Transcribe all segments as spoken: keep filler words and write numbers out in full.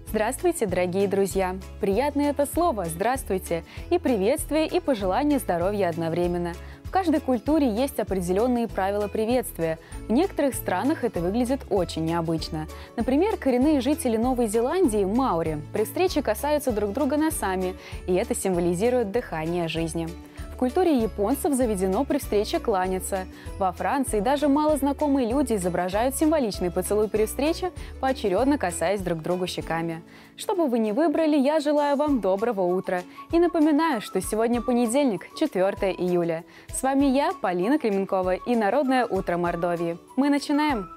Здравствуйте, дорогие друзья! Приятное это слово «здравствуйте» и приветствие, и пожелание здоровья одновременно. В каждой культуре есть определенные правила приветствия. В некоторых странах это выглядит очень необычно. Например, коренные жители Новой Зеландии, маори, при встрече касаются друг друга носами, и это символизирует дыхание жизни. В культуре японцев заведено при встрече кланяться. Во Франции даже малознакомые люди изображают символичный поцелуй при встрече, поочередно касаясь друг друга щеками. Что бы вы ни выбрали, я желаю вам доброго утра. И напоминаю, что сегодня понедельник, четвёртое июля. С вами я, Полина Кременкова, и Народное утро Мордовии. Мы начинаем!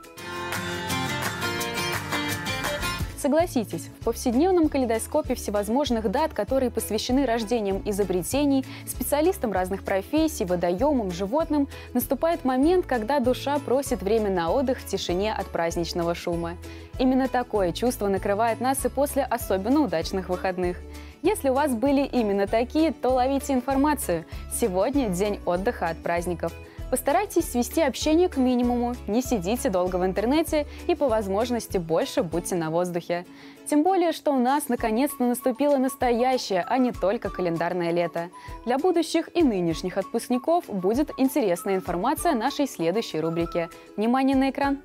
Согласитесь, в повседневном калейдоскопе всевозможных дат, которые посвящены рождениям изобретений, специалистам разных профессий, водоемам, животным, наступает момент, когда душа просит время на отдых в тишине от праздничного шума. Именно такое чувство накрывает нас и после особенно удачных выходных. Если у вас были именно такие, то ловите информацию. Сегодня день отдыха от праздников. Постарайтесь свести общение к минимуму, не сидите долго в интернете и по возможности больше будьте на воздухе. Тем более, что у нас наконец-то наступило настоящее, а не только календарное лето. Для будущих и нынешних отпускников будет интересная информация нашей следующей рубрике. Внимание на экран!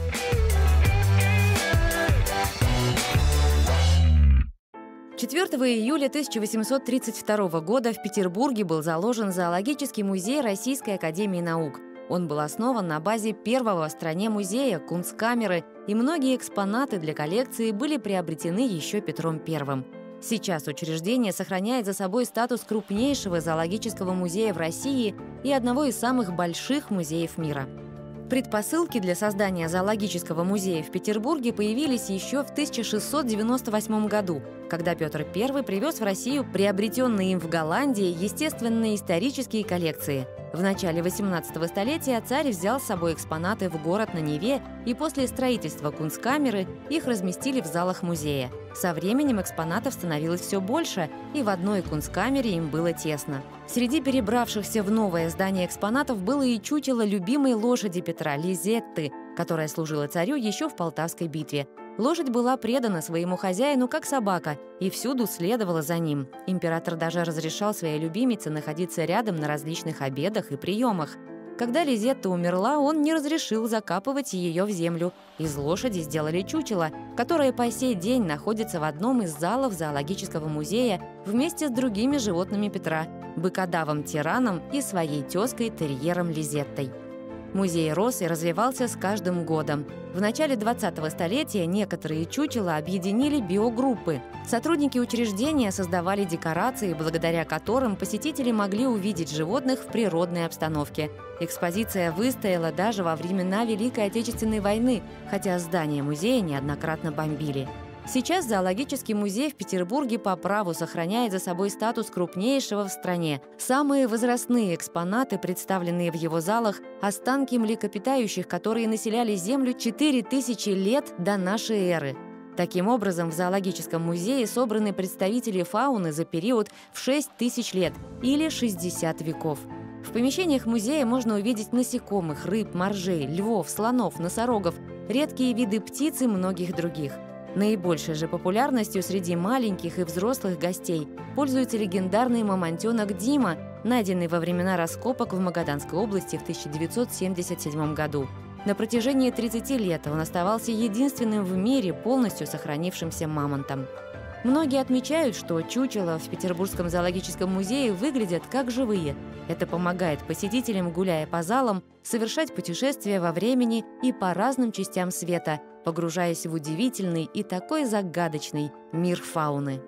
четвёртого июля тысяча восемьсот тридцать второго года в Петербурге был заложен Зоологический музей Российской академии наук. Он был основан на базе первого в стране музея Кунсткамеры, и многие экспонаты для коллекции были приобретены еще Петром Первым. Сейчас учреждение сохраняет за собой статус крупнейшего зоологического музея в России и одного из самых больших музеев мира. Предпосылки для создания зоологического музея в Петербурге появились еще в тысяча шестьсот девяносто восьмом году, когда Петр Первый привез в Россию приобретенные им в Голландии естественно-исторические коллекции. В начале восемнадцатого столетия царь взял с собой экспонаты в город на Неве, и после строительства Кунсткамеры их разместили в залах музея. Со временем экспонатов становилось все больше, и в одной Кунсткамере им было тесно. Среди перебравшихся в новое здание экспонатов было и чучело любимой лошади Петра Лизетты, которая служила царю еще в Полтавской битве. Лошадь была предана своему хозяину как собака и всюду следовала за ним. Император даже разрешал своей любимице находиться рядом на различных обедах и приемах. Когда Лизетта умерла, он не разрешил закапывать ее в землю. Из лошади сделали чучело, которое по сей день находится в одном из залов зоологического музея вместе с другими животными Петра – быкодавом-тираном и своей тезкой терьером Лизеттой. Музей рос и развивался с каждым годом. В начале двадцатого столетия некоторые чучела объединили биогруппы. Сотрудники учреждения создавали декорации, благодаря которым посетители могли увидеть животных в природной обстановке. Экспозиция выстояла даже во времена Великой Отечественной войны, хотя здание музея неоднократно бомбили. Сейчас зоологический музей в Петербурге по праву сохраняет за собой статус крупнейшего в стране. Самые возрастные экспонаты, представленные в его залах, останки млекопитающих, которые населяли Землю четыре тысячи лет до нашей эры. Таким образом, в зоологическом музее собраны представители фауны за период в шесть тысяч лет или шестьдесят веков. В помещениях музея можно увидеть насекомых, рыб, моржей, львов, слонов, носорогов, редкие виды птиц и многих других. Наибольшей же популярностью среди маленьких и взрослых гостей пользуется легендарный мамонтенок Дима, найденный во времена раскопок в Магаданской области в тысяча девятьсот семьдесят седьмом году. На протяжении тридцати лет он оставался единственным в мире полностью сохранившимся мамонтом. Многие отмечают, что чучела в Петербургском зоологическом музее выглядят как живые. Это помогает посетителям, гуляя по залам, совершать путешествия во времени и по разным частям света, погружаясь в удивительный и такой загадочный мир фауны.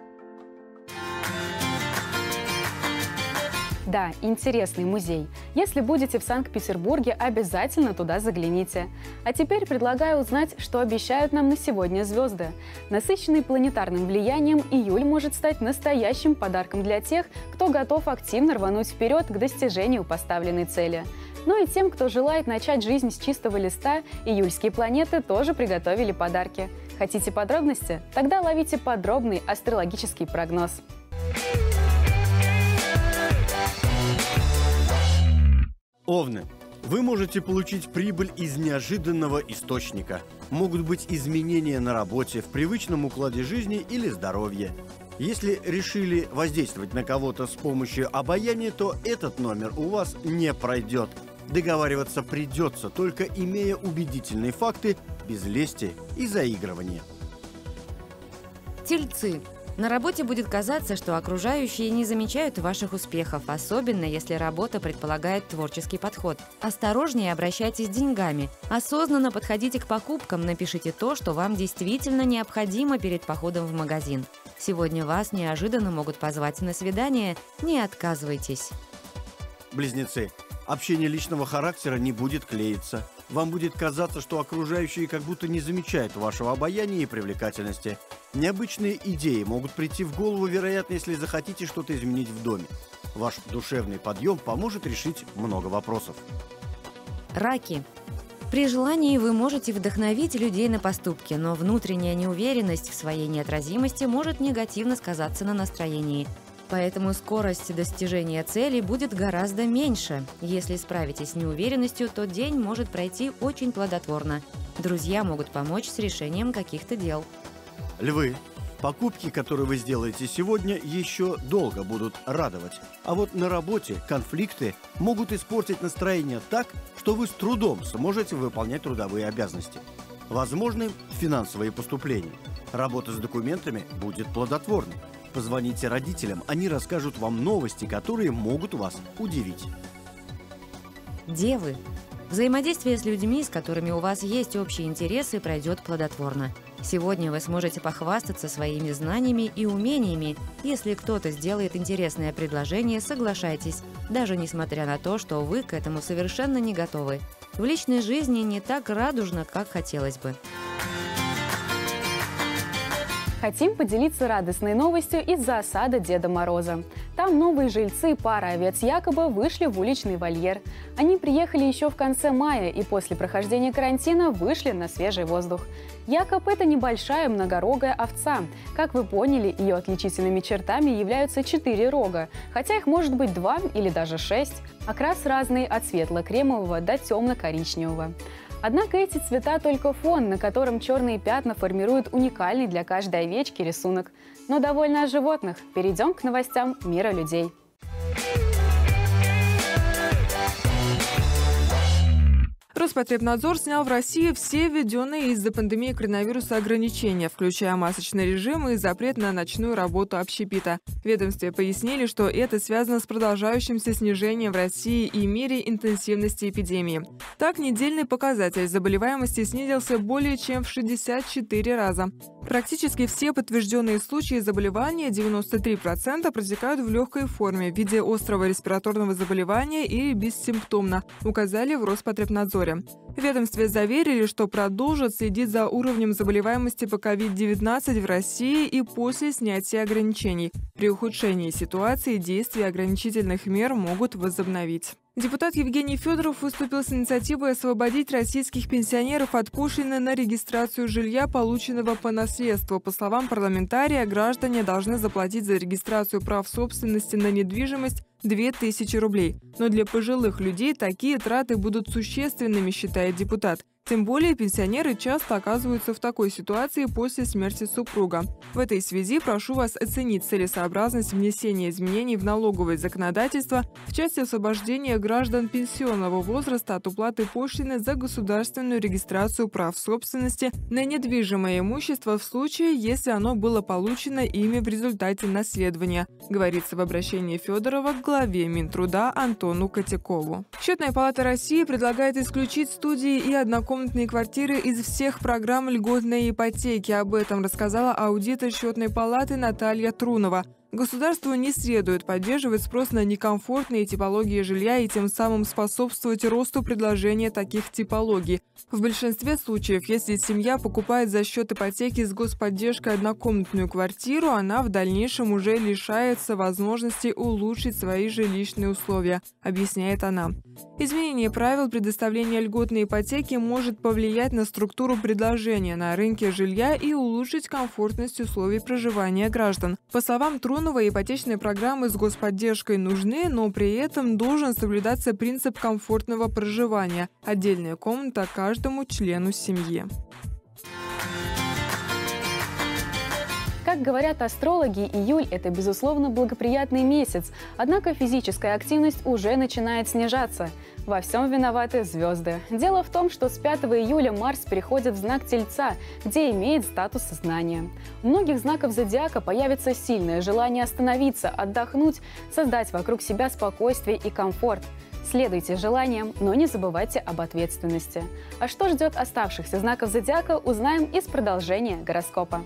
Да, интересный музей. Если будете в Санкт-Петербурге, обязательно туда загляните. А теперь предлагаю узнать, что обещают нам на сегодня звезды. Насыщенный планетарным влиянием, июль может стать настоящим подарком для тех, кто готов активно рвануть вперед к достижению поставленной цели. Ну и тем, кто желает начать жизнь с чистого листа, июльские планеты тоже приготовили подарки. Хотите подробности? Тогда ловите подробный астрологический прогноз. Овны. Вы можете получить прибыль из неожиданного источника. Могут быть изменения на работе, в привычном укладе жизни или здоровье. Если решили воздействовать на кого-то с помощью обаяния, то этот номер у вас не пройдет. Договариваться придется, только имея убедительные факты, без лести и заигрывания. Тельцы. На работе будет казаться, что окружающие не замечают ваших успехов, особенно если работа предполагает творческий подход. Осторожнее обращайтесь с деньгами. Осознанно подходите к покупкам, напишите то, что вам действительно необходимо перед походом в магазин. Сегодня вас неожиданно могут позвать на свидание, не отказывайтесь. Близнецы. Общение личного характера не будет клеиться. Вам будет казаться, что окружающие как будто не замечают вашего обаяния и привлекательности. Необычные идеи могут прийти в голову, вероятно, если захотите что-то изменить в доме. Ваш душевный подъем поможет решить много вопросов. Раки. При желании вы можете вдохновить людей на поступки, но внутренняя неуверенность в своей неотразимости может негативно сказаться на настроении. Поэтому скорость достижения цели будет гораздо меньше. Если справитесь с неуверенностью, то день может пройти очень плодотворно. Друзья могут помочь с решением каких-то дел. Львы. Покупки, которые вы сделаете сегодня, еще долго будут радовать. А вот на работе конфликты могут испортить настроение так, что вы с трудом сможете выполнять трудовые обязанности. Возможны финансовые поступления. Работа с документами будет плодотворной. Позвоните родителям, они расскажут вам новости, которые могут вас удивить. Девы. Взаимодействие с людьми, с которыми у вас есть общие интересы, пройдет плодотворно. Сегодня вы сможете похвастаться своими знаниями и умениями. Если кто-то сделает интересное предложение, соглашайтесь, даже несмотря на то, что вы к этому совершенно не готовы. В личной жизни не так радужно, как хотелось бы. Хотим поделиться радостной новостью из-за осады Деда Мороза. Там новые жильцы пары овец Якоба вышли в уличный вольер. Они приехали еще в конце мая и после прохождения карантина вышли на свежий воздух. Якоб – это небольшая многорогая овца. Как вы поняли, ее отличительными чертами являются четыре рога, хотя их может быть два или даже шесть. Окрас разный от светло-кремового до темно-коричневого. Однако эти цвета только фон, на котором черные пятна формируют уникальный для каждой овечки рисунок. Но довольно о животных. Перейдем к новостям мира людей. Роспотребнадзор снял в России все введенные из-за пандемии коронавируса ограничения, включая масочный режим и запрет на ночную работу общепита. В ведомстве пояснили, что это связано с продолжающимся снижением в России и мире интенсивности эпидемии. Так, недельный показатель заболеваемости снизился более чем в шестьдесят четыре раза. Практически все подтвержденные случаи заболевания, девяносто три процента, протекают в легкой форме в виде острого респираторного заболевания или бессимптомно, указали в Роспотребнадзоре. В ведомстве заверили, что продолжат следить за уровнем заболеваемости по ковид девятнадцать в России и после снятия ограничений. При ухудшении ситуации действия ограничительных мер могут возобновить. Депутат Евгений Федоров выступил с инициативой освободить российских пенсионеров от пошлины на регистрацию жилья, полученного по наследству. По словам парламентария, граждане должны заплатить за регистрацию прав собственности на недвижимость две тысячи рублей. Но для пожилых людей такие траты будут существенными, считает депутат. Тем более пенсионеры часто оказываются в такой ситуации после смерти супруга. В этой связи прошу вас оценить целесообразность внесения изменений в налоговое законодательство в части освобождения граждан пенсионного возраста от уплаты пошлины за государственную регистрацию прав собственности на недвижимое имущество в случае, если оно было получено ими в результате наследования, говорится в обращении Федорова к главе Минтруда Антону Котякову. Счетная палата России предлагает исключить студии и однокомнатные квартиры из всех программ льготной ипотеки. Об этом рассказала аудитор Счетной палаты Наталья Трунова. Государству не следует поддерживать спрос на некомфортные типологии жилья и тем самым способствовать росту предложения таких типологий. В большинстве случаев, если семья покупает за счет ипотеки с господдержкой однокомнатную квартиру, она в дальнейшем уже лишается возможности улучшить свои жилищные условия, объясняет она. Изменение правил предоставления льготной ипотеки может повлиять на структуру предложения на рынке жилья и улучшить комфортность условий проживания граждан. По словам Трунова, новые ипотечные программы с господдержкой нужны, но при этом должен соблюдаться принцип комфортного проживания. Отдельная комната каждому члену семьи. Как говорят астрологи, июль – это, безусловно, благоприятный месяц, однако физическая активность уже начинает снижаться. Во всем виноваты звезды. Дело в том, что с пятого июля Марс переходит в знак Тельца, где имеет статус знания. У многих знаков зодиака появится сильное желание остановиться, отдохнуть, создать вокруг себя спокойствие и комфорт. Следуйте желаниям, но не забывайте об ответственности. А что ждет оставшихся знаков зодиака, узнаем из продолжения гороскопа.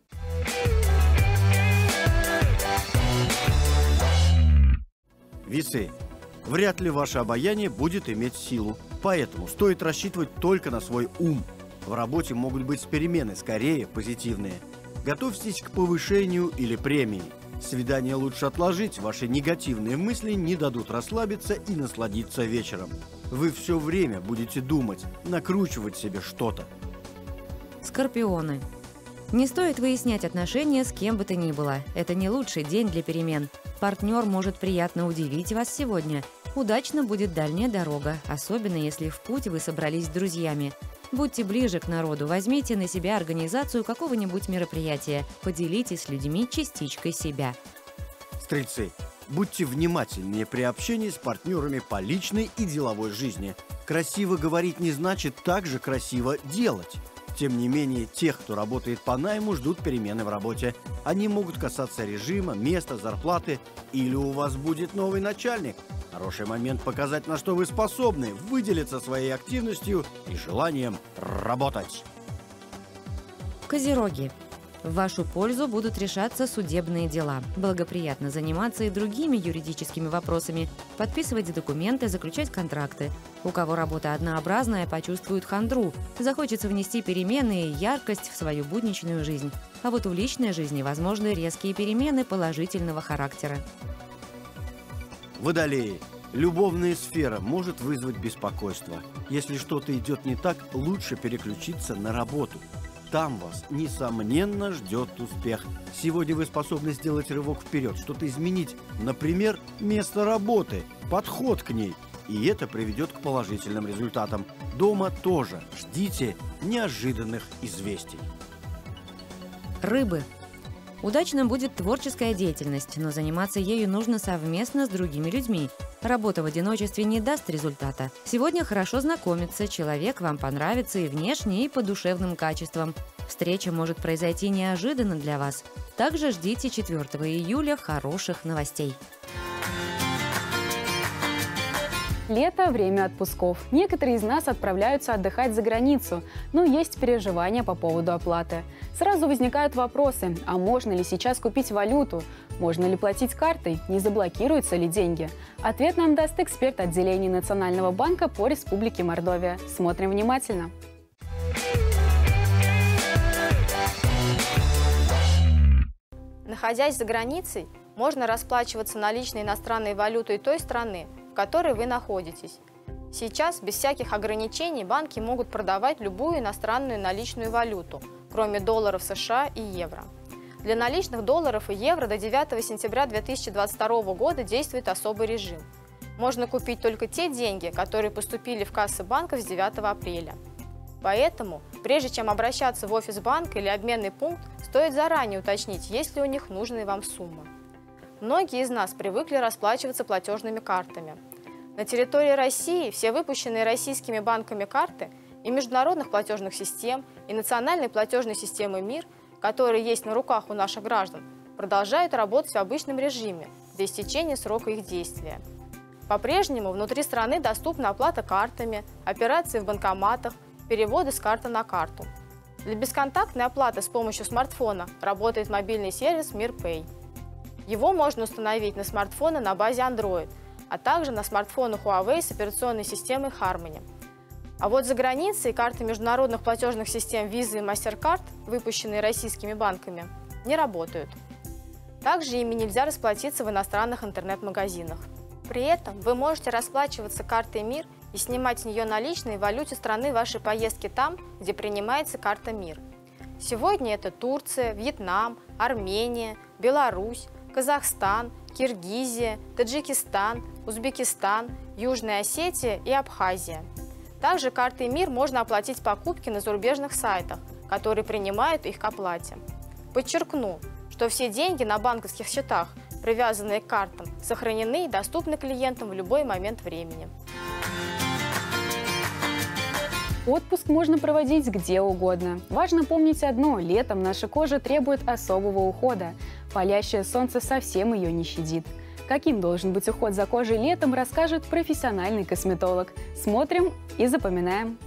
Весы. Вряд ли ваше обаяние будет иметь силу, поэтому стоит рассчитывать только на свой ум. В работе могут быть перемены, скорее позитивные. Готовьтесь к повышению или премии. Свидание лучше отложить, ваши негативные мысли не дадут расслабиться и насладиться вечером. Вы все время будете думать, накручивать себе что-то. Скорпионы. Не стоит выяснять отношения с кем бы то ни было. Это не лучший день для перемен. Партнер может приятно удивить вас сегодня. Удачно будет дальняя дорога, особенно если в путь вы собрались с друзьями. Будьте ближе к народу, возьмите на себя организацию какого-нибудь мероприятия, поделитесь с людьми частичкой себя. Стрельцы. Будьте внимательнее при общении с партнерами по личной и деловой жизни. Красиво говорить не значит также красиво делать. Тем не менее, тех, кто работает по найму, ждут перемены в работе. Они могут касаться режима, места, зарплаты. Или у вас будет новый начальник. Хороший момент показать, на что вы способны, выделиться своей активностью и желанием работать. Козероги. В вашу пользу будут решаться судебные дела. Благоприятно заниматься и другими юридическими вопросами, подписывать документы, заключать контракты. У кого работа однообразная, почувствует хандру, захочется внести перемены и яркость в свою будничную жизнь. А вот в личной жизни возможны резкие перемены положительного характера. Водолеи. Любовная сфера может вызвать беспокойство. Если что-то идет не так, лучше переключиться на работу. Там вас, несомненно, ждет успех. Сегодня вы способны сделать рывок вперед, что-то изменить. Например, место работы, подход к ней. И это приведет к положительным результатам. Дома тоже ждите неожиданных известий. Рыбы. Удачно будет творческая деятельность, но заниматься ею нужно совместно с другими людьми. Работа в одиночестве не даст результата. Сегодня хорошо знакомиться, человек вам понравится и внешне, и по душевным качествам. Встреча может произойти неожиданно для вас. Также ждите четвёртого июля хороших новостей. Лето – время отпусков. Некоторые из нас отправляются отдыхать за границу, но есть переживания по поводу оплаты. Сразу возникают вопросы, а можно ли сейчас купить валюту? Можно ли платить картой? Не заблокируются ли деньги? Ответ нам даст эксперт отделения Национального банка по Республике Мордовия. Смотрим внимательно. Находясь за границей, можно расплачиваться наличной иностранной валютой той страны, в которой вы находитесь. Сейчас без всяких ограничений банки могут продавать любую иностранную наличную валюту, кроме долларов США и евро. Для наличных долларов и евро до девятого сентября две тысячи двадцать второго года действует особый режим. Можно купить только те деньги, которые поступили в кассы банков с девятого апреля. Поэтому, прежде чем обращаться в офис банка или обменный пункт, стоит заранее уточнить, есть ли у них нужные вам суммы. Многие из нас привыкли расплачиваться платежными картами. На территории России все выпущенные российскими банками карты и международных платежных систем, и национальной платежной системы МИР, которые есть на руках у наших граждан, продолжают работать в обычном режиме до истечения срока их действия. По-прежнему внутри страны доступна оплата картами, операции в банкоматах, переводы с карты на карту. Для бесконтактной оплаты с помощью смартфона работает мобильный сервис МИР-Пэй. Его можно установить на смартфоны на базе Android, а также на смартфонах Huawei с операционной системой Harmony. А вот за границей карты международных платежных систем Visa и MasterCard, выпущенные российскими банками, не работают. Также ими нельзя расплатиться в иностранных интернет-магазинах. При этом вы можете расплачиваться картой МИР и снимать с нее наличные в валюте страны вашей поездки там, где принимается карта МИР. Сегодня это Турция, Вьетнам, Армения, Беларусь, Казахстан, Киргизия, Таджикистан, Узбекистан, Южная Осетия и Абхазия. Также картой МИР можно оплатить покупки на зарубежных сайтах, которые принимают их к оплате. Подчеркну, что все деньги на банковских счетах, привязанные к картам, сохранены и доступны клиентам в любой момент времени. Отпуск можно проводить где угодно. Важно помнить одно – летом наша кожа требует особого ухода. Палящее солнце совсем ее не щадит. Каким должен быть уход за кожей летом, расскажет профессиональный косметолог. Смотрим и запоминаем.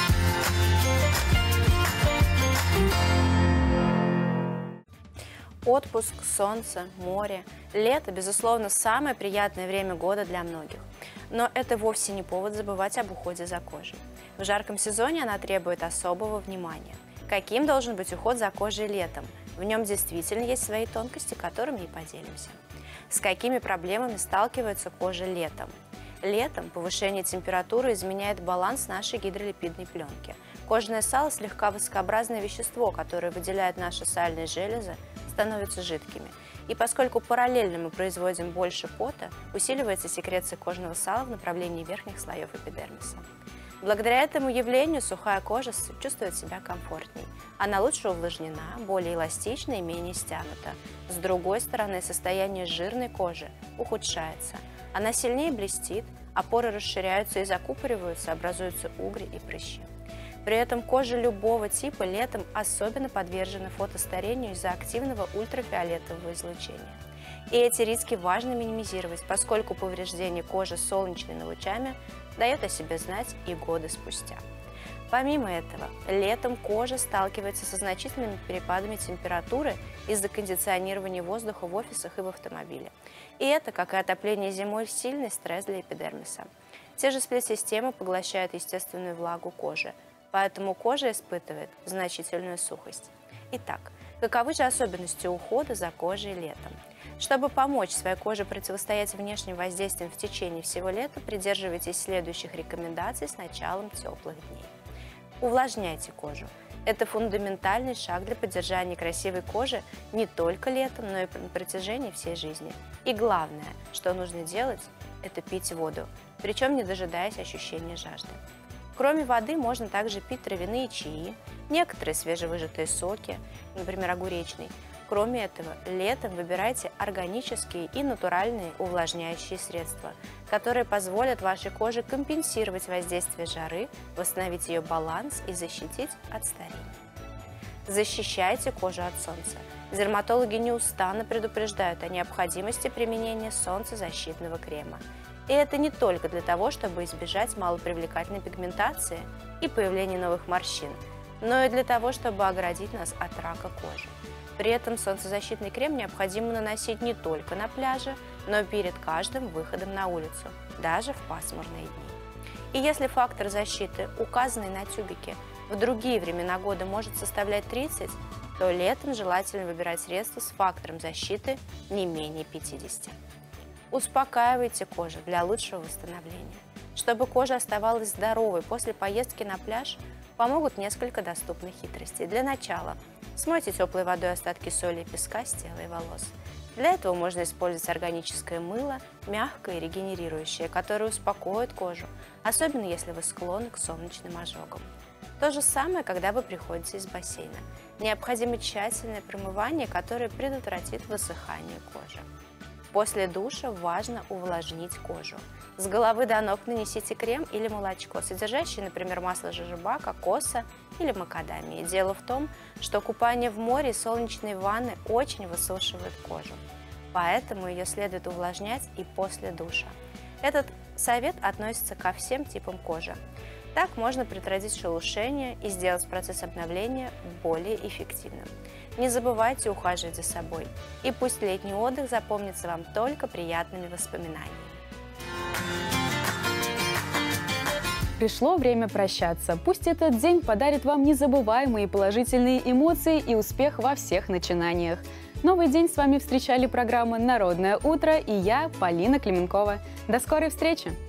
Отпуск, солнце, море. Лето, безусловно, самое приятное время года для многих. Но это вовсе не повод забывать об уходе за кожей. В жарком сезоне она требует особого внимания. Каким должен быть уход за кожей летом? В нем действительно есть свои тонкости, которыми и поделимся. С какими проблемами сталкивается кожа летом? Летом повышение температуры изменяет баланс нашей гидролипидной пленки. Кожное сало – слегка воскообразное вещество, которое выделяет наши сальные железы, становятся жидкими. И поскольку параллельно мы производим больше пота, усиливается секреция кожного сала в направлении верхних слоев эпидермиса. Благодаря этому явлению сухая кожа чувствует себя комфортней. Она лучше увлажнена, более эластична и менее стянута. С другой стороны, состояние жирной кожи ухудшается. Она сильнее блестит, а поры расширяются и закупориваются, образуются угри и прыщи. При этом кожа любого типа летом особенно подвержена фотостарению из-за активного ультрафиолетового излучения. И эти риски важно минимизировать, поскольку повреждение кожи солнечными лучами дает о себе знать и годы спустя. Помимо этого, летом кожа сталкивается со значительными перепадами температуры из-за кондиционирования воздуха в офисах и в автомобиле. И это, как и отопление зимой, сильный стресс для эпидермиса. Те же сплит-системы поглощают естественную влагу кожи, поэтому кожа испытывает значительную сухость. Итак, каковы же особенности ухода за кожей летом? Чтобы помочь своей коже противостоять внешним воздействиям в течение всего лета, придерживайтесь следующих рекомендаций с началом теплых дней. Увлажняйте кожу. Это фундаментальный шаг для поддержания красивой кожи не только летом, но и на протяжении всей жизни. И главное, что нужно делать, это пить воду, причем не дожидаясь ощущения жажды. Кроме воды можно также пить травяные чаи, некоторые свежевыжатые соки, например, огуречный. Кроме этого, летом выбирайте органические и натуральные увлажняющие средства, которые позволят вашей коже компенсировать воздействие жары, восстановить ее баланс и защитить от старения. Защищайте кожу от солнца. Дерматологи неустанно предупреждают о необходимости применения солнцезащитного крема. И это не только для того, чтобы избежать малопривлекательной пигментации и появления новых морщин, но и для того, чтобы оградить нас от рака кожи. При этом солнцезащитный крем необходимо наносить не только на пляже, но и перед каждым выходом на улицу, даже в пасмурные дни. И если фактор защиты, указанный на тюбике, в другие времена года может составлять тридцать, то летом желательно выбирать средства с фактором защиты не менее пятидесяти. Успокаивайте кожу для лучшего восстановления. Чтобы кожа оставалась здоровой после поездки на пляж, помогут несколько доступных хитростей. Для начала смойте теплой водой остатки соли и песка с тела и волос. Для этого можно использовать органическое мыло, мягкое и регенерирующее, которое успокоит кожу, особенно если вы склонны к солнечным ожогам. То же самое, когда вы приходите из бассейна. Необходимо тщательное промывание, которое предотвратит высыхание кожи. После душа важно увлажнить кожу. С головы до ног нанесите крем или молочко, содержащее, например, масло жожоба, кокоса или макадамии. Дело в том, что купание в море и солнечные ванны очень высушивают кожу, поэтому ее следует увлажнять и после душа. Этот совет относится ко всем типам кожи. Так можно предотвратить шелушение и сделать процесс обновления более эффективным. Не забывайте ухаживать за собой, и пусть летний отдых запомнится вам только приятными воспоминаниями. Пришло время прощаться. Пусть этот день подарит вам незабываемые положительные эмоции и успех во всех начинаниях. Новый день с вами встречали программа «Народное утро» и я, Полина Клименкова. До скорой встречи!